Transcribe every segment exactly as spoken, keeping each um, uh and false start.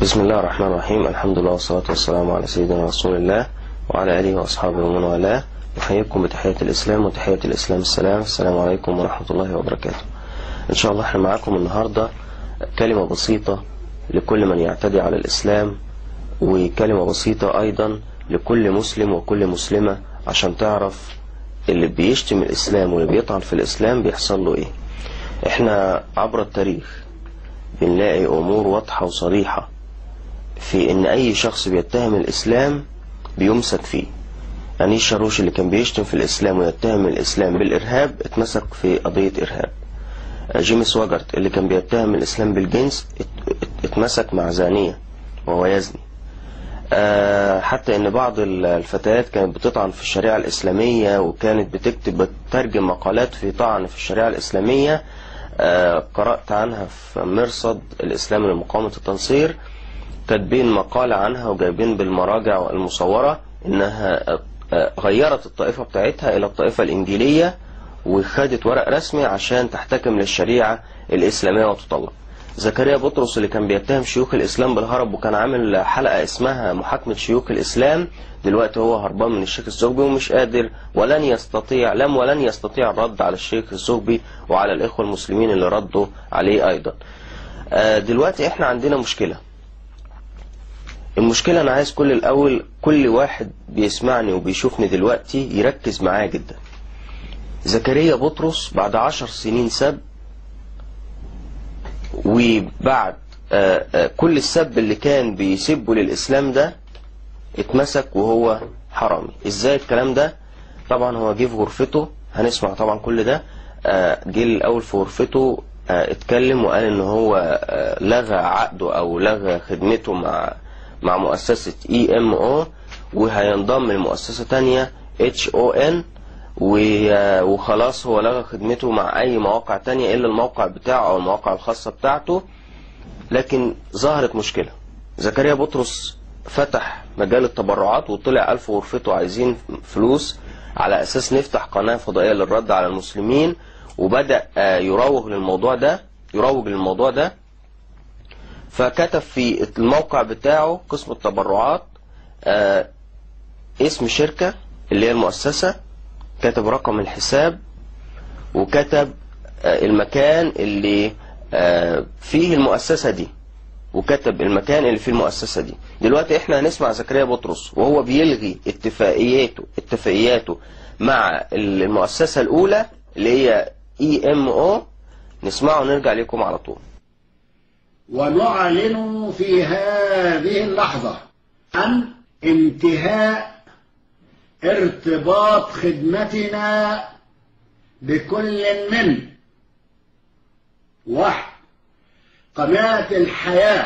بسم الله الرحمن الرحيم. الحمد لله والصلاة والسلام على سيدنا رسول الله وعلى آله وأصحابه ومن والاه. نحييكم بتحية الإسلام وتحية الإسلام السلام. السلام عليكم ورحمة الله وبركاته. إن شاء الله احنا معاكم النهاردة كلمة بسيطة لكل من يعتدي على الإسلام، وكلمة بسيطة أيضا لكل مسلم وكل مسلمة عشان تعرف اللي بيشتم الإسلام واللي بيطعن في الإسلام بيحصل له إيه. احنا عبر التاريخ بنلاقي أمور واضحة وصريحة في ان اي شخص بيتهم الاسلام بيمسك فيه. انيس شاروش اللي كان بيشتم في الاسلام ويتهم الاسلام بالارهاب اتمسك في قضية ارهاب. جيمي سواجرت اللي كان بيتهم الاسلام بالجنس اتمسك مع زانية وهو يزني. حتى ان بعض الفتيات كانت بتطعن في الشريعة الاسلامية وكانت بتكتب بتترجم مقالات في طعن في الشريعة الاسلامية. قرأت عنها في مرصد الاسلام لمقاومة التنصير، كاتبين مقالة عنها وجايبين بالمراجع المصورة انها غيرت الطائفة بتاعتها الى الطائفة الانجيلية وخدت ورق رسمي عشان تحتكم للشريعة الاسلامية وتطلق. زكريا بطرس اللي كان بيتهم شيوخ الاسلام بالهرب وكان عامل حلقة اسمها محاكمة شيوخ الاسلام، دلوقتي هو هربان من الشيخ الزغبي ومش قادر ولن يستطيع لم ولن يستطيع الرد على الشيخ الزغبي وعلى الاخوة المسلمين اللي ردوا عليه ايضا. دلوقتي احنا عندنا مشكلة. المشكلة أنا عايز كل الأول كل واحد بيسمعني وبيشوفني دلوقتي يركز معايا جدا. زكريا بطرس بعد عشر سنين سب، وبعد آآ آآ كل السب اللي كان بيسبه للإسلام ده اتمسك وهو حرامي. ازاي الكلام ده؟ طبعا هو جه في غرفته، هنسمع طبعا كل ده. جه الأول في غرفته اتكلم وقال ان هو لغى عقده او لغى خدمته مع مع مؤسسة اي ام او وهينضم لمؤسسة تانية اتش او ان، وخلاص هو لغى خدمته مع اي مواقع تانية الا الموقع بتاعه او المواقع الخاصة بتاعته. لكن ظهرت مشكلة. زكريا بطرس فتح مجال التبرعات وطلع ألف غرفته عايزين فلوس على اساس نفتح قناة فضائية للرد على المسلمين، وبدأ يروج للموضوع ده يروج للموضوع ده فكتب في الموقع بتاعه قسم التبرعات آه اسم شركة اللي هي المؤسسة، كتب رقم الحساب وكتب آه المكان اللي آه فيه المؤسسة دي وكتب المكان اللي فيه المؤسسة دي. دلوقتي احنا هنسمع زكريا بطرس وهو بيلغي اتفاقياته اتفاقياته مع المؤسسة الأولى اللي هي اي ام او. نسمعه ونرجع لكم على طول. ونعلن في هذه اللحظة عن انتهاء ارتباط خدمتنا بكل من واحد قناة الحياة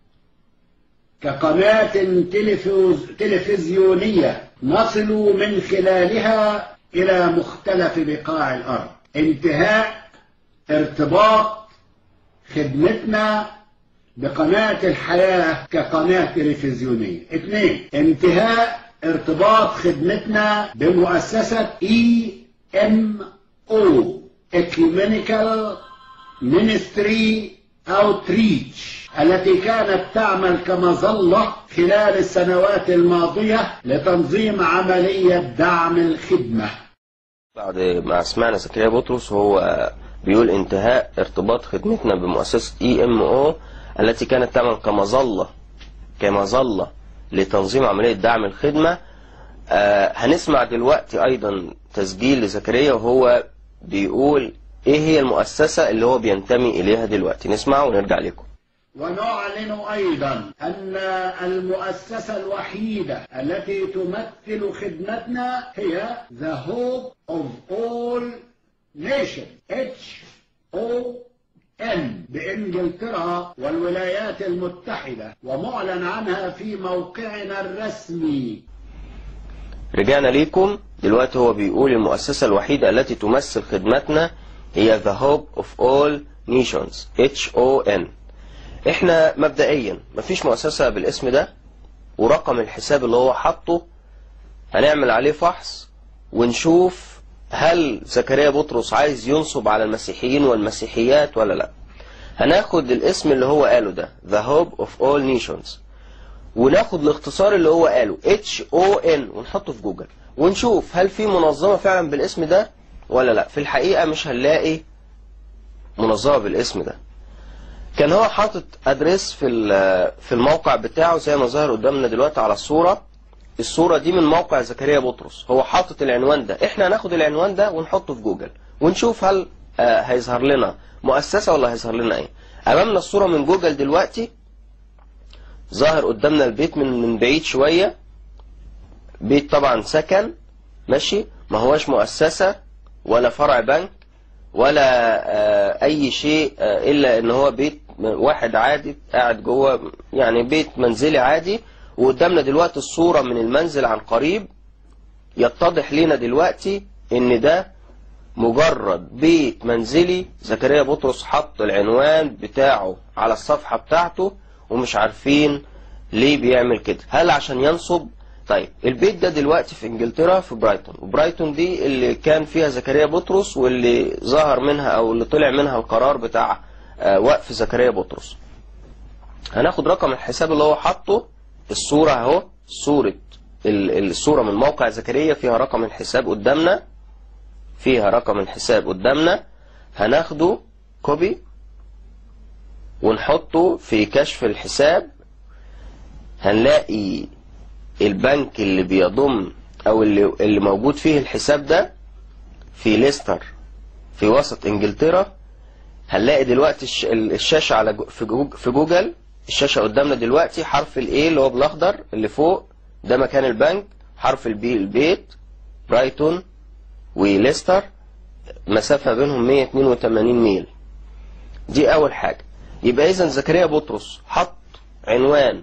كقناة تلفزيونية نصل من خلالها إلى مختلف بقاع الأرض. انتهاء ارتباط خدمتنا بقناة الحياة كقناة تلفزيونية. اثنين، انتهاء ارتباط خدمتنا بمؤسسة اي ام او Ecumenical Ministry Outreach التي كانت تعمل كمظلة خلال السنوات الماضية لتنظيم عملية دعم الخدمة. بعد ما سمعنا زكريا بطرس هو بيقول انتهاء ارتباط خدمتنا بمؤسسة اي ام او التي كانت تعمل كمظلة كمظلة لتنظيم عملية دعم الخدمة. آه هنسمع دلوقتي ايضا تسجيل لزكريا وهو بيقول ايه هي المؤسسة اللي هو بينتمي اليها دلوقتي. نسمع ونرجع لكم. ونعلن ايضا ان المؤسسة الوحيدة التي تمثل خدمتنا هي The Hope of All Nations اتش او ان بإنجلترا والولايات المتحدة، ومعلن عنها في موقعنا الرسمي. رجعنا ليكم دلوقتي. هو بيقول المؤسسة الوحيدة التي تمثل خدمتنا هي The Hope of All Nations اتش او ان. احنا مبدئيا مفيش مؤسسة بالاسم ده، ورقم الحساب اللي هو حطه هنعمل عليه فحص ونشوف هل زكريا بطرس عايز ينصب على المسيحيين والمسيحيات ولا لا. هناخد الاسم اللي هو قاله ده The Hope of All Nations، وناخد الاختصار اللي هو قاله اتش او ان ونحطه في جوجل ونشوف هل في منظمة فعلا بالاسم ده ولا لا. في الحقيقة مش هنلاقي منظمة بالاسم ده. كان هو حاطط ادريس في في الموقع بتاعه زي ما ظهر قدامنا دلوقتي على الصورة. الصورة دي من موقع زكريا بطرس، هو حاطط العنوان ده. احنا هناخد العنوان ده ونحطه في جوجل ونشوف هل آه هيظهر لنا مؤسسة ولا هيظهر لنا ايه. امامنا الصورة من جوجل دلوقتي، ظاهر قدامنا البيت من من بعيد شوية، بيت طبعا سكن ماشي، ما هوش مؤسسة ولا فرع بنك ولا آه اي شيء، آه الا ان هو بيت واحد عادي قاعد جوه، يعني بيت منزلي عادي. وقدامنا دلوقتي الصورة من المنزل عن قريب، يتضح لنا دلوقتي ان ده مجرد بيت منزلي. زكريا بطرس حط العنوان بتاعه على الصفحة بتاعته ومش عارفين ليه بيعمل كده. هل عشان ينصب؟ طيب البيت ده دلوقتي في انجلترا في برايتون، وبرايتون دي اللي كان فيها زكريا بطرس واللي ظهر منها او اللي طلع منها القرار بتاع وقف زكريا بطرس. هناخد رقم الحساب اللي هو حطه. الصورة اهو، صورة الصورة من موقع زكريا فيها رقم الحساب قدامنا، فيها رقم الحساب قدامنا. هناخده كوبي ونحطه في كشف الحساب. هنلاقي البنك اللي بيضم او اللي, اللي موجود فيه الحساب ده في ليستر في وسط انجلترا. هنلاقي دلوقتي الشاشة على في جوجل، الشاشة قدامنا دلوقتي حرف الاي اللي هو بالاخضر اللي فوق ده مكان البنك، حرف البي البيت، برايتون وليستر، مسافة بينهم مية واتنين وتمانين ميل. دي اول حاجة. يبقى اذا زكريا بطرس حط عنوان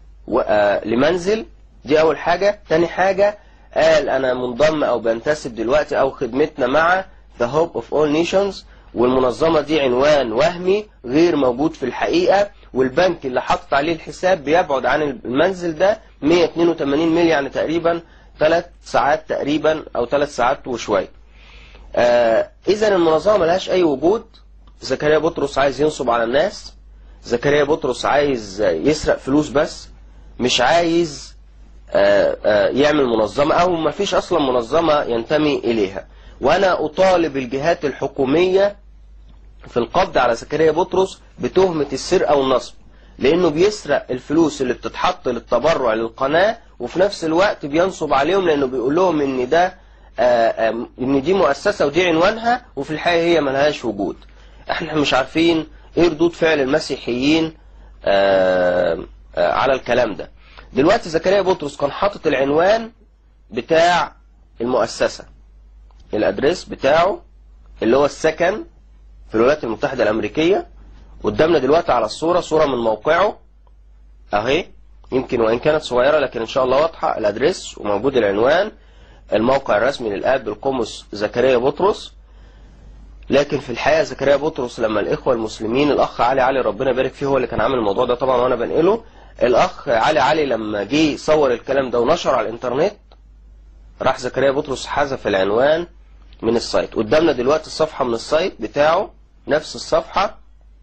لمنزل، دي اول حاجة. تاني حاجة قال انا منضم او بنتسب دلوقتي او خدمتنا مع The Hope of All Nations، والمنظمة دي عنوان وهمي غير موجود في الحقيقة، والبنك اللي حطت عليه الحساب بيبعد عن المنزل ده مية واتنين وتمانين ميل، يعني تقريبا ثلاث ساعات تقريبا او ثلاث ساعات وشوية. آه اذا المنظمة ملهاش اي وجود. زكريا بطرس عايز ينصب على الناس، زكريا بطرس عايز يسرق فلوس بس، مش عايز آه آه يعمل منظمة، او ما فيش اصلا منظمة ينتمي اليها. وانا اطالب الجهات الحكومية في القبض على زكريا بطرس بتهمة السرقة والنصب، لانه بيسرق الفلوس اللي بتتحط للتبرع للقناة، وفي نفس الوقت بينصب عليهم لانه بيقول لهم ان ده آآ آآ ان دي مؤسسة ودي عنوانها، وفي الحقيقة هي ملهاش وجود. احنا مش عارفين ايه ردود فعل المسيحيين آآ آآ على الكلام ده. دلوقتي زكريا بطرس كان حاطط العنوان بتاع المؤسسة، الادريس بتاعه اللي هو السكن في الولايات المتحدة الامريكية. قدامنا دلوقتي على الصورة صورة من موقعه اهي، يمكن وان كانت صغيرة لكن ان شاء الله واضحة. الادريس وموجود العنوان، الموقع الرسمي للآب القمص زكريا بطرس. لكن في الحقيقة زكريا بطرس لما الاخوة المسلمين، الاخ علي علي ربنا يبارك فيه هو اللي كان عامل الموضوع ده طبعا وانا بنقله، الاخ علي علي لما جه صور الكلام ده ونشر على الانترنت، راح زكريا بطرس حذف العنوان من السايت. قدامنا دلوقتي الصفحة من السايت بتاعه، نفس الصفحة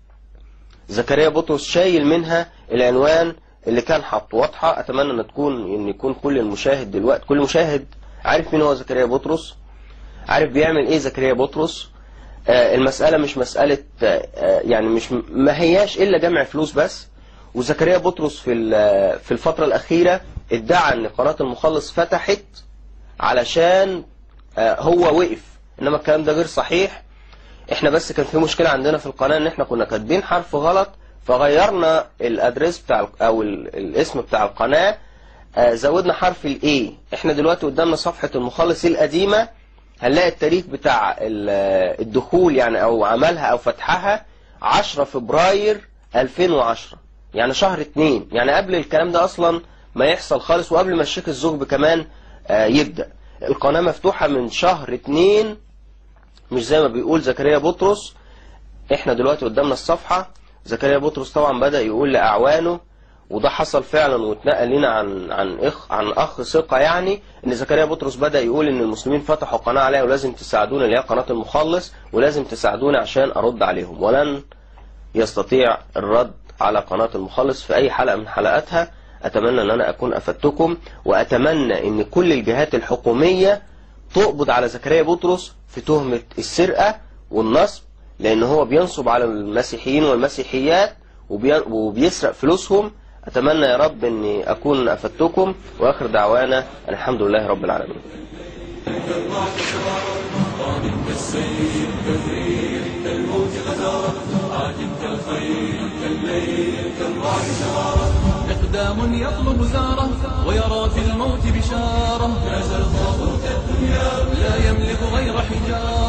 زكريا بطرس شايل منها العنوان اللي كان حاطه. واضحة؟ اتمنى ان تكون ان يكون كل المشاهد دلوقتي، كل مشاهد عارف مين هو زكريا بطرس، عارف بيعمل ايه زكريا بطرس. آه المسألة مش مسألة آه يعني مش ما هياش الا جمع فلوس بس. وزكريا بطرس في في الفترة الأخيرة ادعى ان قناة المخلص فتحت علشان آه هو وقف، انما الكلام ده غير صحيح. احنا بس كان في مشكلة عندنا في القناة ان احنا كنا كاتبين حرف غلط، فغيرنا الادريس بتاع او الاسم بتاع القناة، آه زودنا حرف الاي. احنا دلوقتي قدامنا صفحة المخلص القديمة، هنلاقي التاريخ بتاع الدخول يعني او عملها او فتحها عشرة فبراير ألفين وعشرة، يعني شهر اتنين، يعني قبل الكلام ده اصلا ما يحصل خالص، وقبل ما الشيخ الزغب كمان آه يبدأ. القناة مفتوحة من شهر اتنين، مش زي ما بيقول زكريا بطرس. احنا دلوقتي قدامنا الصفحة. زكريا بطرس طبعا بدأ يقول لأعوانه، وده حصل فعلا واتنقل لنا عن عن اخ عن اخ ثقة، يعني ان زكريا بطرس بدأ يقول ان المسلمين فتحوا قناة عليها ولازم تساعدونا، اللي هي قناة المخلص، ولازم تساعدونا عشان ارد عليهم. ولن يستطيع الرد على قناة المخلص في أي حلقة من حلقاتها. أتمنى أن أنا أكون أفدتكم، وأتمنى أن كل الجهات الحكومية تقبض على زكريا بطرس في تهمة السرقة والنصب، لأن هو بينصب على المسيحيين والمسيحيات وبيسرق فلوسهم. أتمنى يا رب أني أكون أفدتكم، وآخر دعوانا الحمد لله رب العالمين. إقدام يطلب زاره ويرى في الموت بشارة، لا يملك غير حجارة.